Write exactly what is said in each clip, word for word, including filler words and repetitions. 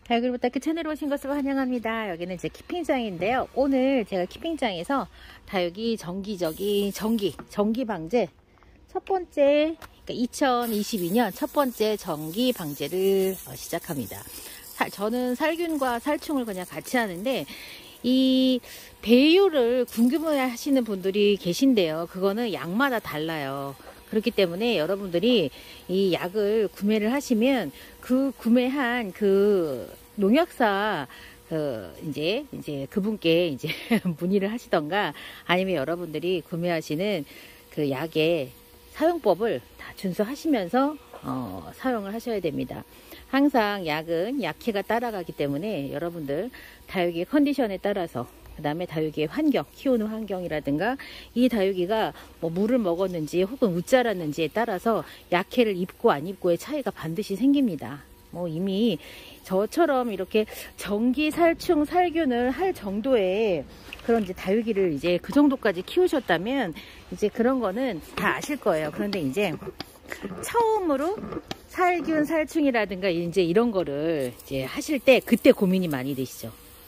달그루부터 그 채널에 오신 것을 환영합니다. 여기는 제 키핑장인데요. 오늘 제가 키핑장에서 다육이 정기적인 정기, 정기 방제 첫 번째, 그러니까 이천이십이 년 첫 번째 정기 방제를 시작합니다. 사, 저는 살균과 살충을 그냥 같이 하는데, 이 배율을 궁금해 하시는 분들이 계신데요. 그거는 약마다 달라요. 그렇기 때문에 여러분들이 이 약을 구매를 하시면 그 구매한 그 농약사 그 이제 이제 그분께 이제 문의를 하시던가, 아니면 여러분들이 구매하시는 그 약의 사용법을 다 준수하시면서 어, 사용을 하셔야 됩니다. 항상 약은 약해가 따라가기 때문에 여러분들 다육이의 컨디션에 따라서, 그 다음에 다육이의 환경, 키우는 환경이라든가 이 다육이가 뭐 물을 먹었는지 혹은 웃자랐는지에 따라서 약해를 입고 안 입고의 차이가 반드시 생깁니다. 뭐 이미 저처럼 이렇게 정기 살충 살균을 할 정도의 그런 이제 다육이를 이제 그 정도까지 키우셨다면 이제 그런 거는 다 아실 거예요. 그런데 이제 처음으로 살균 살충이라든가 이제 이런 거를 이제 하실 때 그때 고민이 많이 되시죠.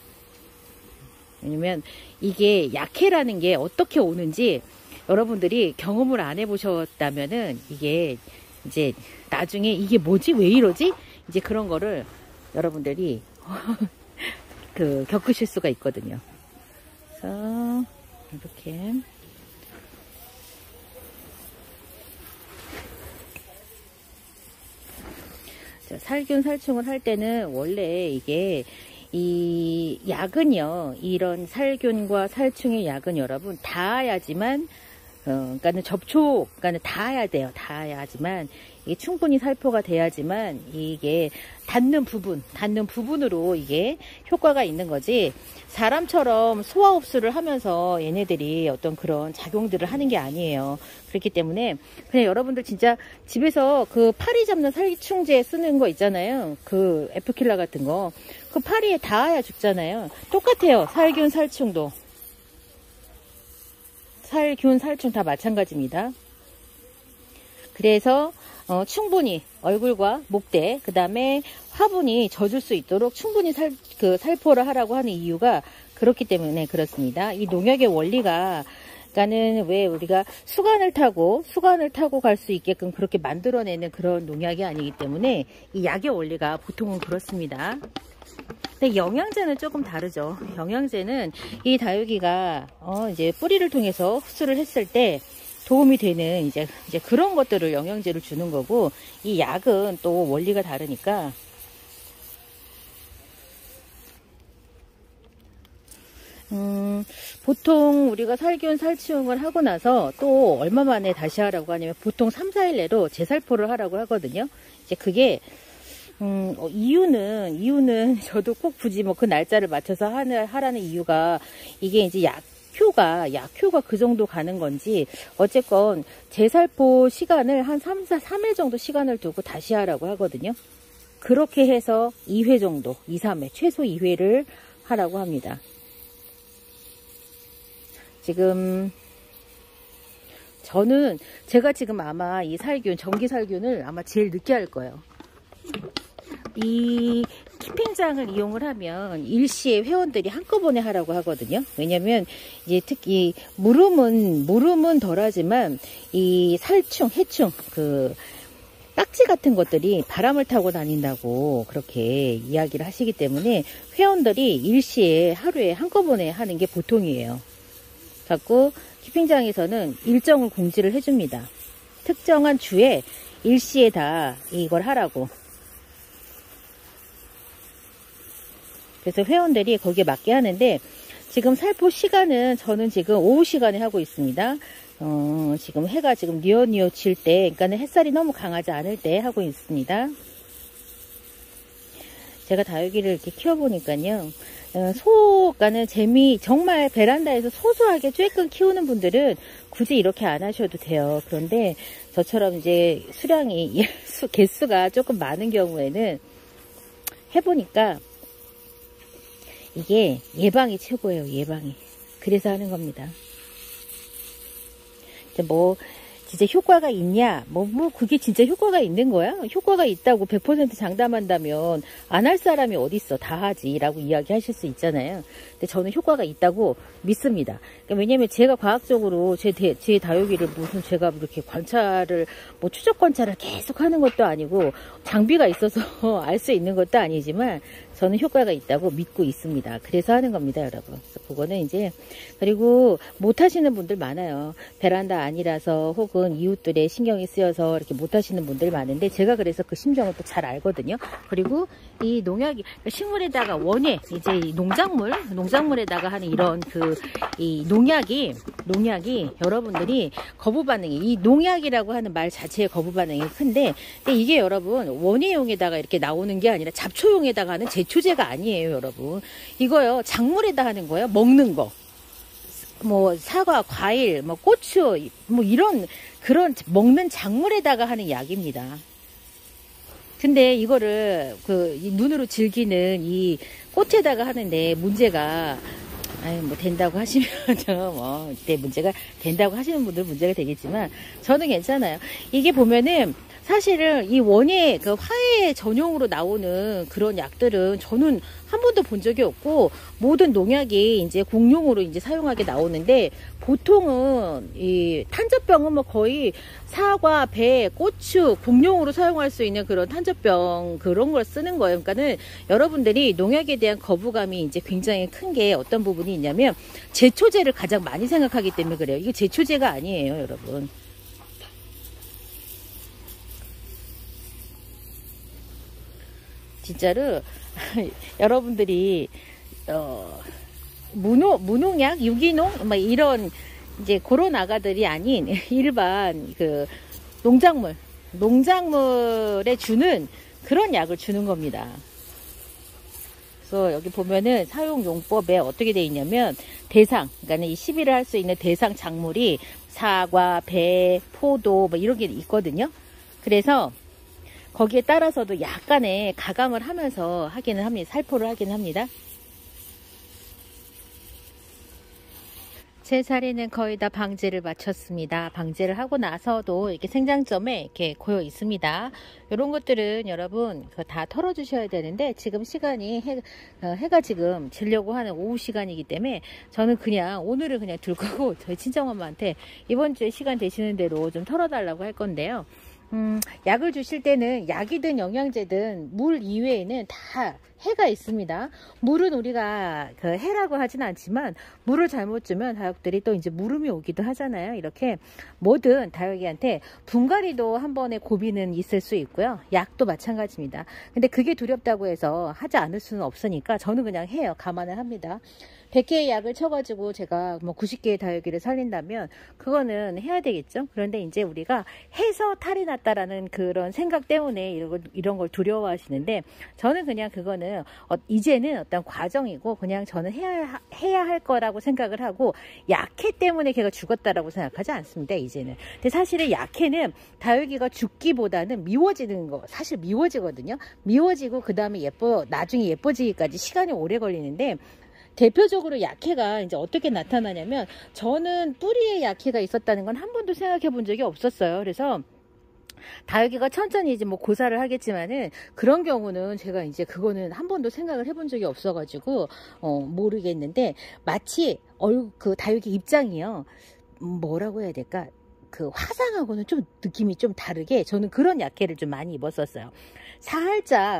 왜냐면 이게 약해라는 게 어떻게 오는지 여러분들이 경험을 안 해보셨다면은 이게 이제 나중에 이게 뭐지? 왜 이러지? 이제 그런 거를 여러분들이 그 겪으실 수가 있거든요. 그래서 이렇게 자, 살균 살충을 할 때는 원래 이게 이 약은요, 이런 살균과 살충의 약은 여러분 닿아야지만, 어, 그러니까는 접촉, 그러니까는 닿아야 돼요. 닿아야지만 이게 충분히 살포가 돼야지만 이게 닿는 부분, 닿는 부분으로 이게 효과가 있는 거지. 사람처럼 소화 흡수를 하면서 얘네들이 어떤 그런 작용들을 하는 게 아니에요. 그렇기 때문에 그냥 여러분들 진짜 집에서 그 파리 잡는 살충제 쓰는 거 있잖아요. 그 에프킬라 같은 거. 그 파리에 닿아야 죽잖아요. 똑같아요. 살균, 살충도. 살균, 살충 다 마찬가지입니다. 그래서 어, 충분히 얼굴과 목대, 그 다음에 화분이 젖을 수 있도록 충분히 살, 그 살포를 하라고 하는 이유가 그렇기 때문에 그렇습니다. 이 농약의 원리가, 그러니까는 왜 우리가 수간을 타고 수간을 타고 갈 수 있게끔 그렇게 만들어내는 그런 농약이 아니기 때문에 이 약의 원리가 보통은 그렇습니다. 근데 영양제는 조금 다르죠. 영양제는 이 다육이가 어 이제 뿌리를 통해서 흡수를 했을 때 도움이 되는 이제 이제 그런 것들을 영양제를 주는 거고, 이 약은 또 원리가 다르니까. 음, 보통 우리가 살균 살충을 하고 나서 또 얼마 만에 다시 하라고 하냐면 보통 삼, 사 일 내로 재살포를 하라고 하거든요. 이제 그게 음, 어, 이유는, 이유는 저도 꼭 굳이 뭐 그 날짜를 맞춰서 하는, 하라는 이유가 이게 이제 약효가, 약효가 그 정도 가는 건지, 어쨌건 재살포 시간을 한 삼, 사, 삼 일 정도 시간을 두고 다시 하라고 하거든요. 그렇게 해서 이 회 정도, 이, 삼 회, 최소 이 회를 하라고 합니다. 지금, 저는 제가 지금 아마 이 살균, 정기 살균을 아마 제일 늦게 할 거예요. 이 키핑장을 이용을 하면 일시에 회원들이 한꺼번에 하라고 하거든요. 왜냐면 이제 특히 물음은 물음은 덜하지만 이 살충, 해충, 그 딱지 같은 것들이 바람을 타고 다닌다고 그렇게 이야기를 하시기 때문에 회원들이 일시에 하루에 한꺼번에 하는 게 보통이에요. 자꾸 키핑장에서는 일정을 공지를 해줍니다. 특정한 주에 일시에 다 이걸 하라고. 그래서 회원들이 거기에 맞게 하는데, 지금 살포 시간은 저는 지금 오후 시간에 하고 있습니다. 어, 지금 해가 지금 뉘어뉘어 질 때, 그러니까 햇살이 너무 강하지 않을 때 하고 있습니다. 제가 다육이를 이렇게 키워보니까요, 어, 소, 그러니까는 재미, 정말 베란다에서 소소하게 쬐끔 키우는 분들은 굳이 이렇게 안 하셔도 돼요. 그런데 저처럼 이제 수량이, 개수가 조금 많은 경우에는 해보니까 이게 예방이 최고예요. 예방이. 그래서 하는 겁니다. 이제 뭐 진짜 효과가 있냐? 뭐, 뭐, 그게 진짜 효과가 있는 거야? 효과가 있다고 백 퍼센트 장담한다면 안 할 사람이 어딨어? 다 하지. 라고 이야기 하실 수 있잖아요. 근데 저는 효과가 있다고 믿습니다. 그러니까 왜냐면 제가 과학적으로 제, 대, 제 다육이를 무슨 제가 이렇게 관찰을, 뭐 추적 관찰을 계속 하는 것도 아니고 장비가 있어서 알 수 있는 것도 아니지만 저는 효과가 있다고 믿고 있습니다. 그래서 하는 겁니다, 여러분. 그래서 그거는 이제, 그리고 못 하시는 분들 많아요. 베란다 아니라서 혹은 이웃들의 신경이 쓰여서 이렇게 못 하시는 분들 많은데 제가 그래서 그 심정을 또 잘 알거든요. 그리고 이 농약이, 식물에다가 원예, 이제 이 농작물, 농작물에다가 하는 이런 그, 이 농약이, 농약이 여러분들이 거부 반응이, 이 농약이라고 하는 말 자체의 거부 반응이 큰데, 근데 이게 여러분 원예용에다가 이렇게 나오는 게 아니라 잡초용에다가 하는 제초제가 아니에요, 여러분. 이거요, 작물에다 하는 거예요. 먹는 거. 뭐 사과, 과일, 뭐 고추, 뭐 이런 그런 먹는 작물에다가 하는 약입니다. 근데 이거를 그 눈으로 즐기는 이 꽃에다가 하는데 문제가, 아유 뭐 된다고 하시면 뭐 네, 문제가 된다고 하시는 분들 문제가 되겠지만 저는 괜찮아요. 이게 보면은 사실은 이 원예, 그 화해 전용으로 나오는 그런 약들은 저는 한 번도 본 적이 없고, 모든 농약이 이제 공용으로 이제 사용하게 나오는데, 보통은 이 탄저병은 뭐 거의 사과, 배, 고추, 공용으로 사용할 수 있는 그런 탄저병 그런 걸 쓰는 거예요. 그러니까는 여러분들이 농약에 대한 거부감이 이제 굉장히 큰 게 어떤 부분이 있냐면, 제초제를 가장 많이 생각하기 때문에 그래요. 이거 제초제가 아니에요, 여러분. 진짜로 여러분들이 어 무농 무농약 유기농 막 이런 이제 그런 아가들이 아닌 일반 그 농작물 농작물에 주는 그런 약을 주는 겁니다. 그래서 여기 보면은 사용 용법에 어떻게 돼 있냐면, 대상, 그러니까 이 시비를 할 수 있는 대상 작물이 사과, 배, 포도 뭐 이런 게 있거든요. 그래서 거기에 따라서도 약간의 가감을 하면서 하기는 합니다. 살포를 하긴 합니다. 제 자리는 거의 다 방제를 마쳤습니다. 방제를 하고 나서도 이렇게 생장점에 이렇게 고여 있습니다. 이런 것들은 여러분 다 털어 주셔야 되는데, 지금 시간이 해, 해가 지금 지려고 하는 오후 시간이기 때문에 저는 그냥 오늘은 그냥 둘 거고, 저희 친정엄마한테 이번 주에 시간 되시는 대로 좀 털어 달라고 할 건데요. 음, 약을 주실 때는 약이든 영양제든 물 이외에는 다 해가 있습니다. 물은 우리가 그 해라고 하진 않지만, 물을 잘못 주면 다육들이 또 이제 물음이 오기도 하잖아요. 이렇게 뭐든 다육이한테 분갈이도 한 번에 고비는 있을 수 있고요. 약도 마찬가지입니다. 근데 그게 두렵다고 해서 하지 않을 수는 없으니까 저는 그냥 해요. 감안을 합니다. 백 개의 약을 쳐가지고 제가 뭐 구십 개의 다육이를 살린다면 그거는 해야 되겠죠. 그런데 이제 우리가 해서 탈이 났다라는 그런 생각 때문에 이런 걸, 이런 걸 두려워하시는데, 저는 그냥 그거는 어, 이제는 어떤 과정이고 그냥 저는 해야, 해야 할 거라고 생각을 하고, 약해 때문에 걔가 죽었다라고 생각하지 않습니다, 이제는. 근데 사실은 약해는 다육이가 죽기보다는 미워지는 거, 사실 미워지거든요. 미워지고 그 다음에 예뻐, 나중에 예뻐지기까지 시간이 오래 걸리는데, 대표적으로 약해가 이제 어떻게 나타나냐면, 저는 뿌리에 약해가 있었다는 건 한 번도 생각해 본 적이 없었어요. 그래서 다육이가 천천히 이제 뭐 고사를 하겠지만은, 그런 경우는 제가 이제 그거는 한 번도 생각을 해본 적이 없어가지고 어 모르겠는데, 마치 얼 그 다육이 입장이요, 뭐라고 해야 될까, 그 화상하고는 좀 느낌이 좀 다르게 저는 그런 약해를 좀 많이 입었었어요. 살짝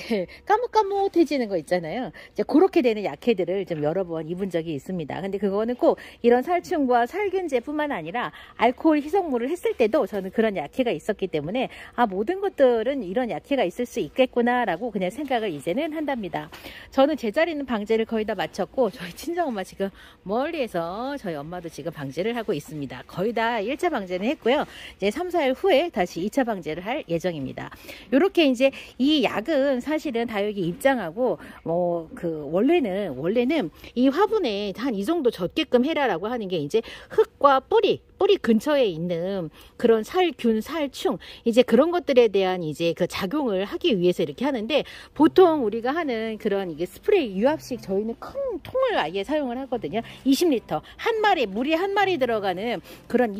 까뭇까뭇해지는 거 있잖아요. 이제 그렇게 되는 약해들을 좀 여러 번 입은 적이 있습니다. 근데 그거는 꼭 이런 살충과 살균제뿐만 아니라 알코올 희석물을 했을 때도 저는 그런 약해가 있었기 때문에, 아, 모든 것들은 이런 약해가 있을 수 있겠구나라고 그냥 생각을 이제는 한답니다. 저는 제자리는 방제를 거의 다 마쳤고, 저희 친정엄마 지금 멀리에서 저희 엄마도 지금 방제를 하고 있습니다. 거의 다 일 차 방제는 했고요. 이제 삼, 사일 후에 다시 이 차 방제를 할 예정입니다. 이렇게 이제 이 약은 사실은 다육이 입장하고 뭐 그 원래는 원래는 이 화분에 한 이 정도 젖게끔 해라라고 하는 게, 이제 흙과 뿌리 뿌리 근처에 있는 그런 살균, 살충, 이제 그런 것들에 대한 이제 그 작용을 하기 위해서 이렇게 하는데, 보통 우리가 하는 그런 이게 스프레이 유압식, 저희는 큰 통을 아예 사용을 하거든요. 이십 리터 한 마리, 물이 한 마리 들어가는 그런 이십 리터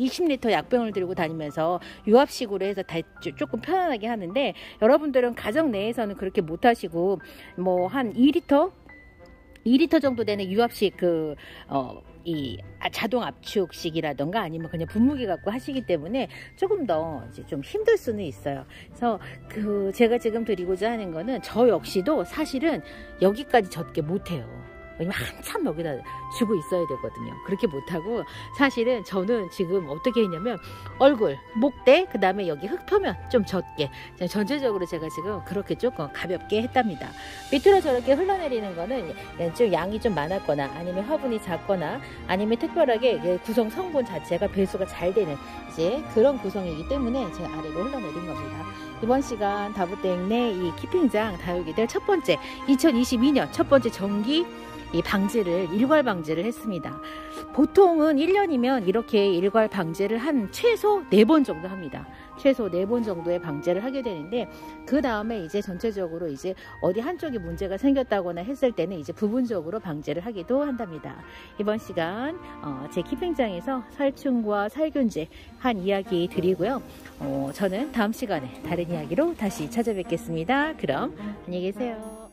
리터 약병을 들고 다니면서 유압식으로 해서 다 조금 편안하게 하는데, 여러분들은 가정 내에서는 그렇게 못 하시고 뭐 한 이 리터 이 리터 정도 되는 유압식 그 어 이 자동 압축식이라던가 아니면 그냥 분무기 갖고 하시기 때문에 조금 더 이제 좀 힘들 수는 있어요. 그래서 그 제가 지금 드리고자 하는 거는, 저 역시도 사실은 여기까지 젖게 못해요. 왜냐면 한참 여기다 주고 있어야 되거든요. 그렇게 못하고, 사실은 저는 지금 어떻게 했냐면 얼굴, 목대, 그 다음에 여기 흙표면 좀 젖게, 전체적으로 제가 지금 그렇게 조금 가볍게 했답니다. 밑으로 저렇게 흘러내리는 거는 좀 양이 좀 많았거나 아니면 화분이 작거나 아니면 특별하게 구성 성분 자체가 배수가 잘 되는 이제 그런 구성이기 때문에 제가 아래로 흘러내린 겁니다. 이번 시간 다부땡네 이 키핑장 다육이들 첫 번째 이천이십이 년 첫 번째 정기 이 방제를, 일괄 방제를 했습니다. 보통은 일 년이면 이렇게 일괄 방제를 한 최소 네 번 정도 합니다. 최소 네 번 정도의 방제를 하게 되는데, 그 다음에 이제 전체적으로 이제 어디 한쪽에 문제가 생겼다거나 했을 때는 이제 부분적으로 방제를 하기도 한답니다. 이번 시간 어, 제 키핑장에서 살충과 살균제 한 이야기 드리고요. 어, 저는 다음 시간에 다른 이야기로 다시 찾아뵙겠습니다. 그럼 안녕히 계세요.